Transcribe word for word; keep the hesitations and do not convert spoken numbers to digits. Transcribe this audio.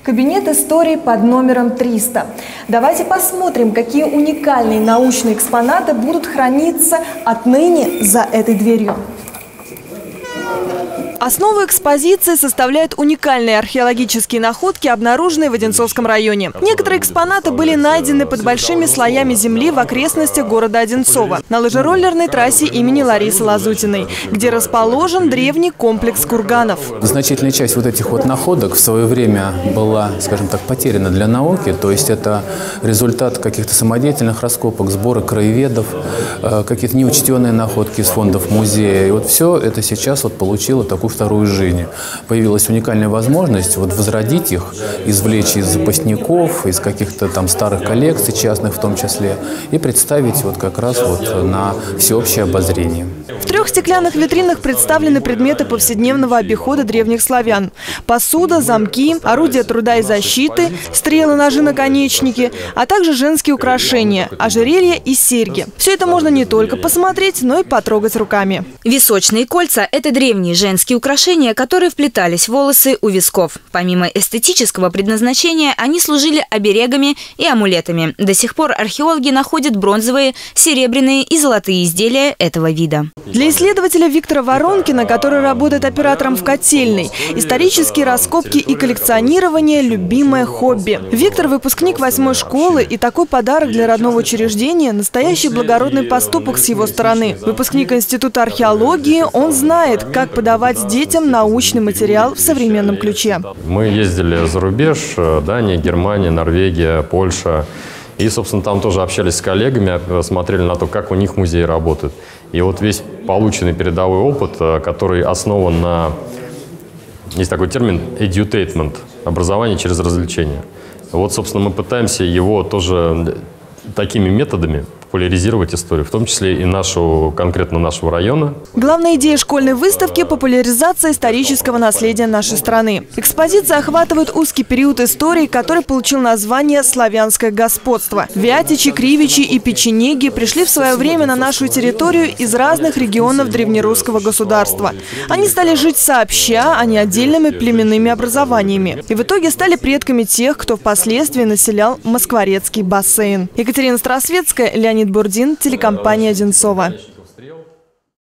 Кабинет истории под номером триста. Давайте посмотрим, какие уникальные научные экспонаты будут храниться отныне за этой дверью. Основу экспозиции составляют уникальные археологические находки, обнаруженные в Одинцовском районе. Некоторые экспонаты были найдены под большими слоями земли в окрестностях города Одинцово, на лыжероллерной трассе имени Ларисы Лазутиной, где расположен древний комплекс курганов. Значительная часть вот этих вот находок в свое время была, скажем так, потеряна для науки, то есть это результат каких-то самодеятельных раскопок, сбора краеведов, какие-то неучтенные находки из фондов музея. И вот все это сейчас вот получило такую вторую жизнь. Появилась уникальная возможность вот возродить их, извлечь из запасников, из каких-то там старых коллекций, частных в том числе, и представить вот как раз вот на всеобщее обозрение. В трех стеклянных витринах представлены предметы повседневного обихода древних славян. Посуда, замки, орудия труда и защиты, стрелы, ножи, наконечники, а также женские украшения, ожерелья и серьги. Все это можно не только посмотреть, но и потрогать руками. Височные кольца – это древние женские украшения, которые вплетались в волосы у висков. Помимо эстетического предназначения, они служили оберегами и амулетами. До сих пор археологи находят бронзовые, серебряные и золотые изделия этого вида. Для исследователя Виктора Воронкина, который работает оператором в котельной, исторические раскопки и коллекционирование – любимое хобби. Виктор – выпускник восьмой школы, и такой подарок для родного учреждения – настоящий благородный поступок с его стороны. Выпускник Института археологии, он знает, как подавать детям научный материал в современном ключе. Мы ездили за рубеж: Дания, Германия, Норвегия, Польша. И, собственно, там тоже общались с коллегами, смотрели на то, как у них музей работает. И вот весь полученный передовой опыт, который основан на, есть такой термин edutainment, образование через развлечение. Вот, собственно, мы пытаемся его тоже такими методами популяризировать историю, в том числе и нашу, конкретно нашего района. Главная идея школьной выставки – популяризация исторического наследия нашей страны. Экспозиция охватывает узкий период истории, который получил название «Славянское господство». Вятичи, Кривичи и печенеги пришли в свое время на нашу территорию из разных регионов древнерусского государства. Они стали жить сообща, а не отдельными племенными образованиями. И в итоге стали предками тех, кто впоследствии населял Москворецкий бассейн. Екатерина Старосветская, Леонид Бурдин, телекомпания «Одинцово».